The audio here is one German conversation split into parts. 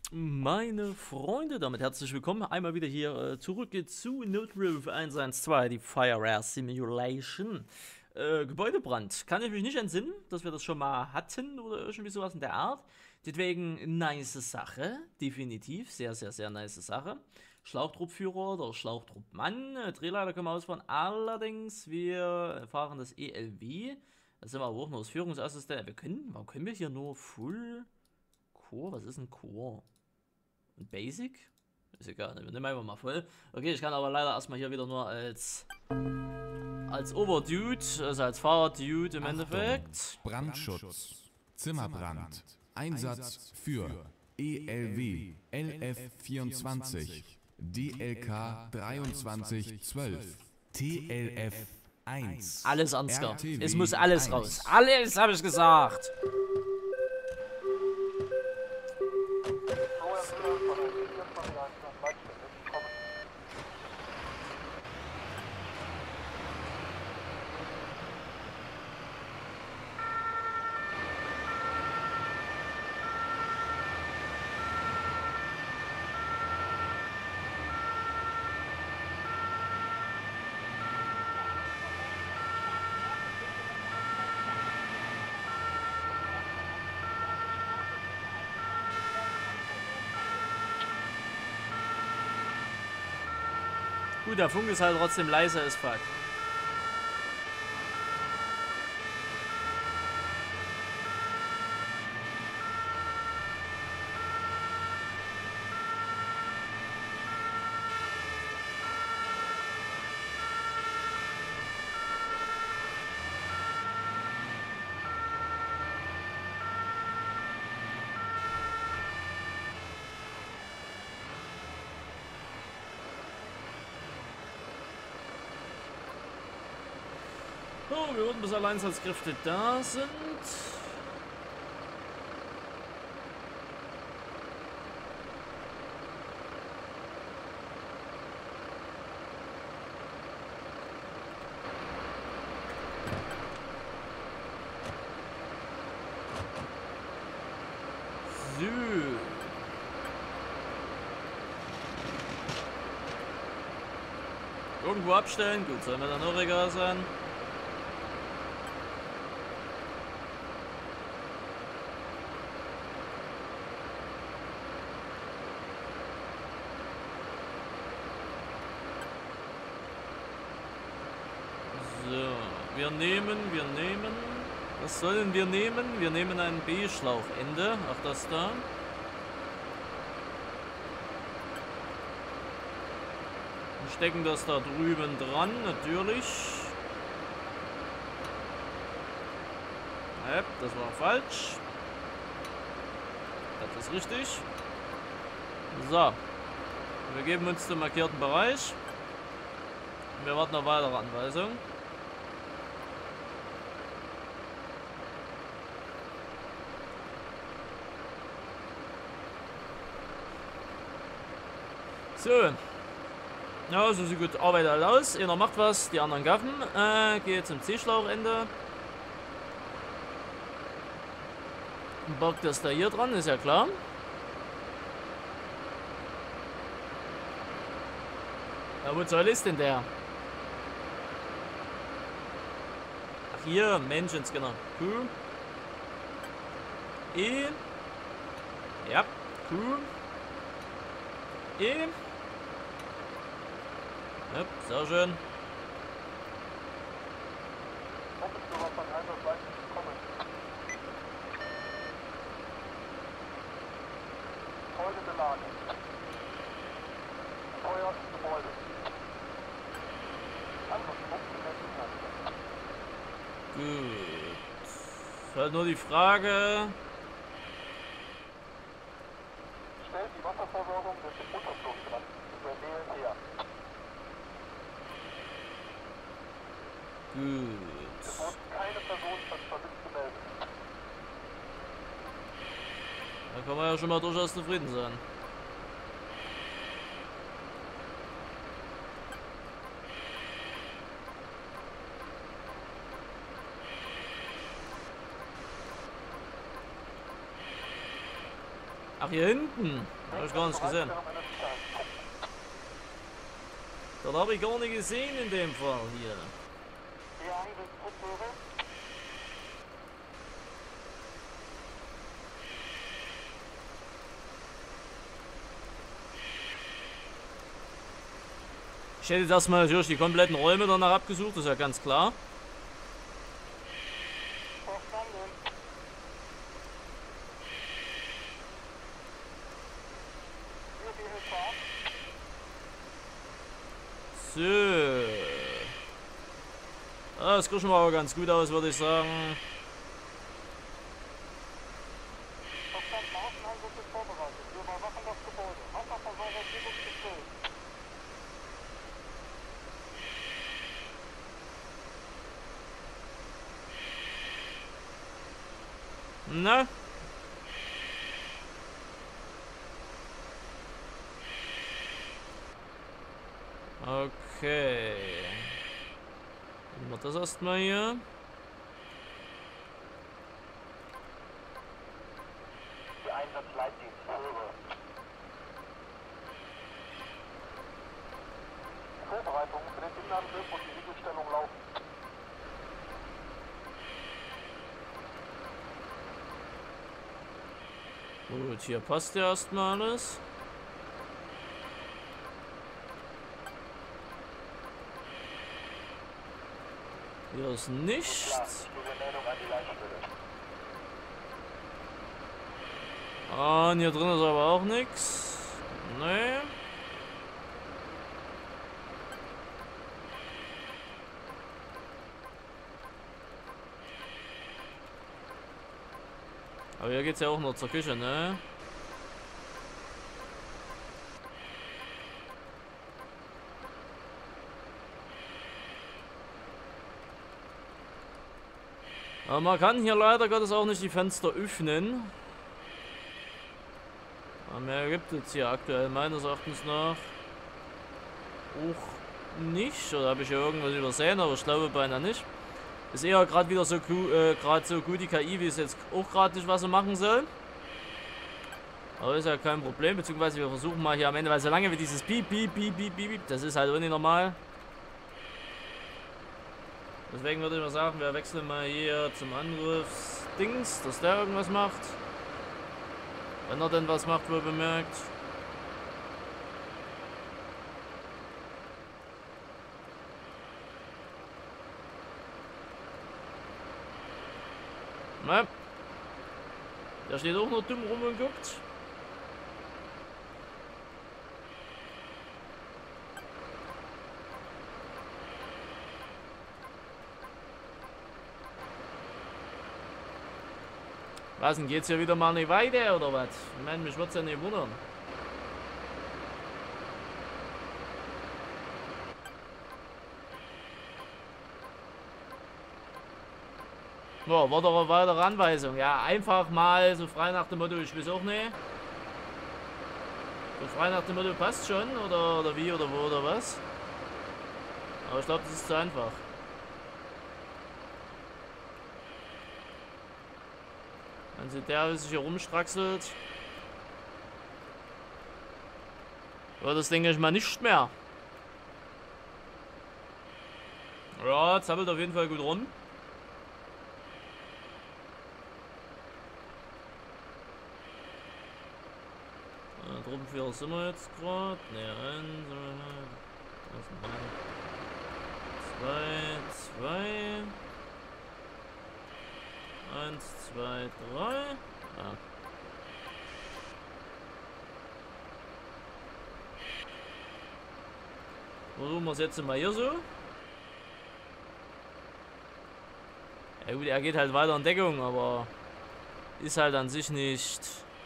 Meine Freunde, damit herzlich willkommen. Einmal wieder hier zurück zu Notruf 112, die Fire Air Simulation. Gebäudebrand. Kann ich mich nicht entsinnen, dass wir das schon mal hatten oder irgendwie sowas in der Art. Deswegen nice Sache. Definitiv. Sehr, sehr, sehr nice Sache. Schlauchtruppführer oder Schlauchtruppmann. Drehleiter können wir ausfahren. Allerdings, wir fahren das ELW. Da sind wir aber auch nur das Führungsassistent. Warum können wir hier nur Full Core? Was ist ein Core? Und Basic? Ist egal, wir nehmen einfach mal voll. Okay, ich kann aber leider erstmal hier wieder nur als Oberdude, also als Fahrerdude im Endeffekt. Brandschutz, Zimmerbrand, Einsatz für ELW LF24, DLK 2312, TLF 1. Alles Ansgar. RTW Es muss alles 1. raus. Alles habe ich gesagt. Gut, der Funk ist halt trotzdem leiser als fuck. Oh, wir warten bis alle Einsatzkräfte da sind. So. Irgendwo abstellen? Gut, soll mir dann auch egal sein. So, wir nehmen. Was sollen wir nehmen? Wir nehmen ein B-Schlauchende. Auch das da. Und stecken das da drüben dran, natürlich. Ja, das war falsch. Das ist richtig. So. Wir geben uns den markierten Bereich. Wir warten auf weitere Anweisungen. So. Ja, so sieht gut Arbeit halt aus. Einer macht was, die anderen gaffen. Geht zum C-Schlauchende. Packt das da hier dran, ist ja klar. Ja, wo soll ist denn der? Ach hier, Menschenscanner. Q. E. Ja, Q. E. Ja, sehr schön. Folgende Lage. Feuer im Gebäude. Angriffspunkt gemessen. Gut. Ist halt nur die Frage. Stellt die Wasserversorgung des Unterflussbrands über Nähe her. Gut. Es wurden keine Personen als vermisst gemeldet. Da kann man ja schon mal durchaus zufrieden sein. Ach, hier hinten. Habe ich gar nicht gesehen. Das habe ich gar nicht gesehen in dem Fall hier. Ich hätte das mal natürlich die kompletten Räume danach abgesucht, das ist ja ganz klar. So. Ah, das sieht schon mal ganz gut aus, würde ich sagen. Na? Okay. Nehmen wir das erstmal hier. Der Einsatzleitdienst Höhe. Vorbereitungen für den Innenangriff und die Siegelstellung laufen. Gut, hier passt ja erstmal alles. Hier ist nichts. Und hier drin ist aber auch nichts. Nee. Aber hier geht's ja auch noch zur Küche, ne? Aber man kann hier leider Gottes auch nicht die Fenster öffnen. Aber mehr gibt es hier aktuell meines Erachtens nach auch nicht. Oder habe ich hier irgendwas übersehen, aber ich glaube beinahe nicht. Ist eher gerade wieder so, so gut die KI, wie es jetzt auch gerade nicht, was sie machen soll. Aber ist ja kein Problem, beziehungsweise wir versuchen mal hier am Ende, weil solange wir dieses Piep, Piep, Piep, Piep, Piep, das ist halt auch nicht normal. Deswegen würde ich mal sagen, wir wechseln mal hier zum Angriffsdings, dass der irgendwas macht. Wenn er denn was macht, wohl bemerkt. Na, der steht auch noch dumm rum und guckt. Was denn, geht's hier wieder mal nicht weiter oder was? Ich meine, mich wird's ja nicht wundern. Ja, war doch eine weitere Anweisung. Ja, einfach mal so frei nach dem Motto, ich weiß auch nicht. So frei nach dem Motto passt schon, oder wie, oder wo, oder was? Aber ich glaube, das ist zu einfach. Dann sieht der, wie sich hier rumstraxelt. Ja, das denke ich mal nicht mehr. Ja, zappelt auf jeden Fall gut rum. Truppenführer sind wir jetzt gerade. Ne, 2, 2. 1, 2, 3. Ja. Versuchen wir es jetzt mal hier so. Ja gut, er geht halt weiter in Deckung, aber ist halt an sich nicht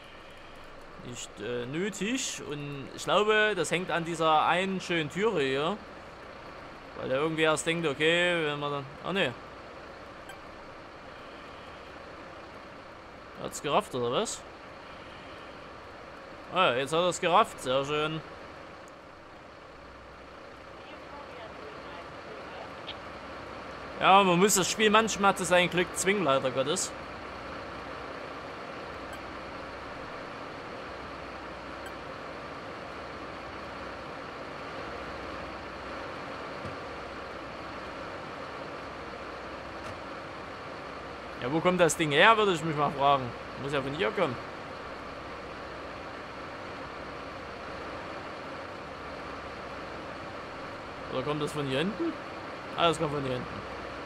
nötig. Und ich glaube, das hängt an dieser einen schönen Türe hier. Weil er irgendwie erst denkt, okay, wenn man dann... Ah ne. Hat's gerafft, oder was? Ah, jetzt hat er es gerafft, sehr schön. Ja, man muss das Spiel manchmal zu seinem Glück zwingen, leider Gottes. Ja, wo kommt das Ding her, würde ich mich mal fragen. Muss ja von hier kommen. Oder kommt das von hier hinten? Ah, das kommt von hier hinten.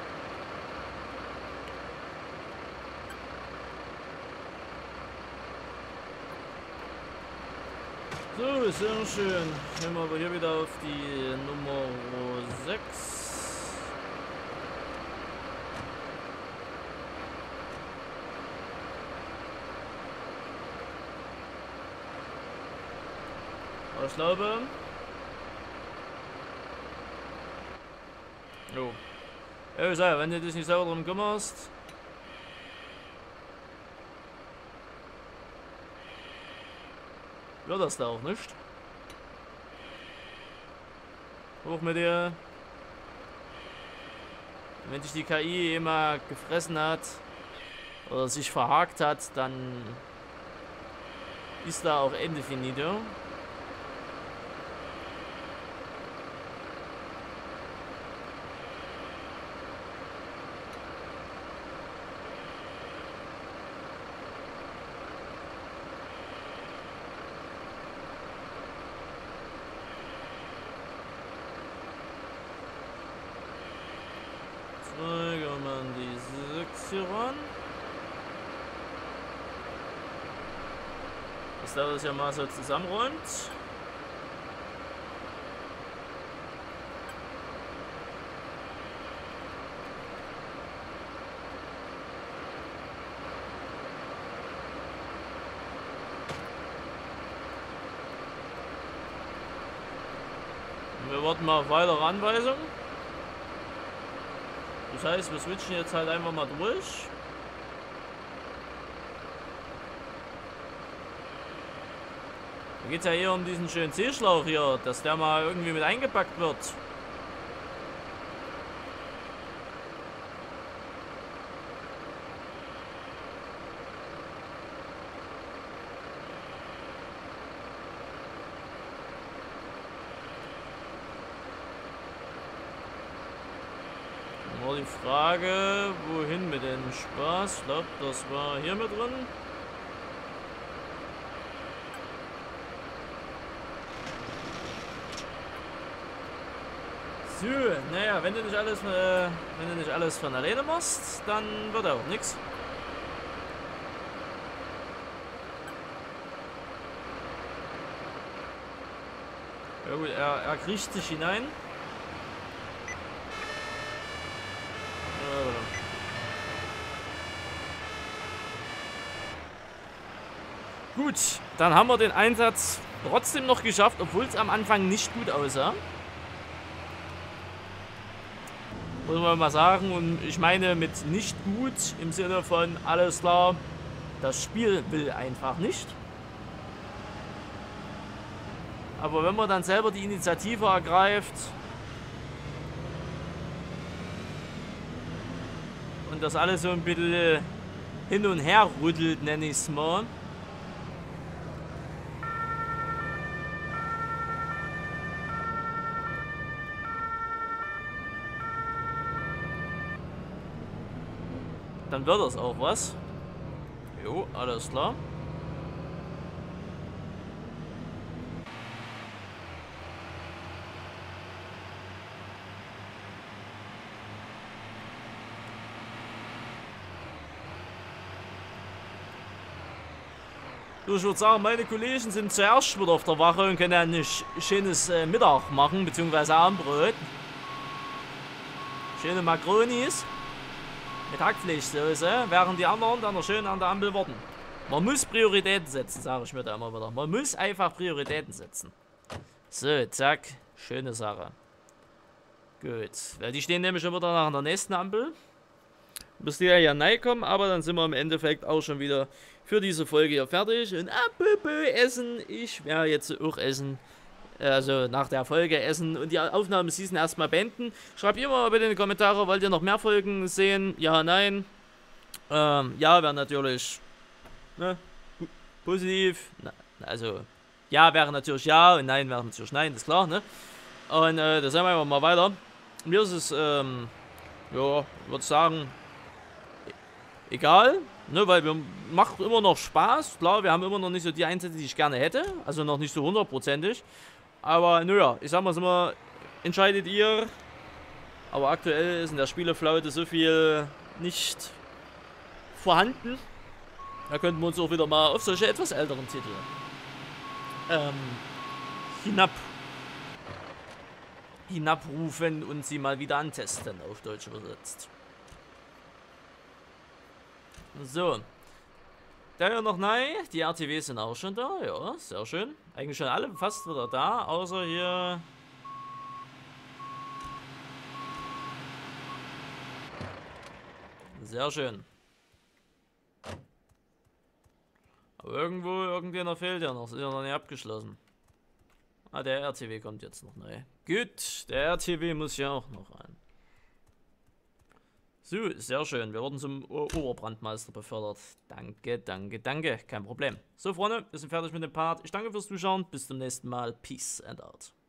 So, sehr schön. Nehmen wir aber hier wieder auf die Nummer 6. Auslaube. Jo. Ja, ich sag, wenn du dich nicht selber drum kümmerst. Wird das da auch nicht. Hoch mit dir. Wenn dich die KI immer gefressen hat oder sich verhakt hat, dann ist da auch Ende finito. Gehen wir an die 6 hier ran. Dass der das ja mal so zusammenräumt. Und wir warten mal auf weitere Anweisungen. Das heißt, wir switchen jetzt halt einfach mal durch. Da geht es ja eher um diesen schönen C-Schlauch hier, dass der mal irgendwie mit eingepackt wird. War die Frage, wohin mit dem Spaß? Ich glaube, das war hier mit drin. So, naja, wenn du nicht alles von alleine machst, dann wird auch nichts. Ja gut, er kriecht sich hinein. Gut, dann haben wir den Einsatz trotzdem noch geschafft, obwohl es am Anfang nicht gut aussah. Muss man mal sagen, und ich meine mit nicht gut im Sinne von alles klar, das Spiel will einfach nicht. Aber wenn man dann selber die Initiative ergreift und das alles so ein bisschen hin und her rüttelt, nenne ich es mal. Dann wird das auch was. Jo, alles klar. Ich würde sagen, meine Kollegen sind zuerst wieder auf der Wache und können ein schönes Mittag machen, beziehungsweise Abendbrot. Schöne Makronis mit Hackfleischsoße, während die anderen dann noch schön an der Ampel warten. Man muss Prioritäten setzen, sage ich mir da immer wieder. Man muss einfach Prioritäten setzen. So, zack, schöne Sache. Gut, weil die stehen nämlich schon wieder nach der nächsten Ampel. Bis die ja reinkommen, aber dann sind wir im Endeffekt auch schon wieder für diese Folge hier fertig. Und apropos Essen, ich werde jetzt auch essen. Also nach der Folge essen und die Aufnahmeseason erstmal beenden. Schreibt ihr mal bitte in die Kommentare, wollt ihr noch mehr Folgen sehen? Ja, nein. Ja, wäre natürlich positiv. Also ja wäre natürlich ja und nein wäre natürlich nein, ist klar, ne? Und da sehen wir einfach mal weiter. Mir ist es, ja, würde sagen, egal, ne, weil wir macht immer noch Spaß. Klar, wir haben immer noch nicht so die Einsätze, die ich gerne hätte. Also noch nicht so 100%ig. Aber naja, ich sag mal immer, entscheidet ihr. Aber aktuell ist in der Spieleflaute so viel nicht vorhanden. Da könnten wir uns auch wieder mal auf solche etwas älteren Titel hinabrufen und sie mal wieder antesten, auf Deutsch übersetzt. So. Da ja noch neu. Die RTWs sind auch schon da. Ja, sehr schön. Eigentlich schon alle fast wieder da, außer hier. Sehr schön. Aber irgendjemand fehlt ja noch. Ist ja noch nicht abgeschlossen. Ah, der RTW kommt jetzt noch neu. Gut, der RTW muss ja auch noch rein. So, sehr schön. Wir wurden zum Oberbrandmeister befördert. Danke, danke, danke. Kein Problem. So, Freunde, wir sind fertig mit dem Part. Ich danke fürs Zuschauen. Bis zum nächsten Mal. Peace and out.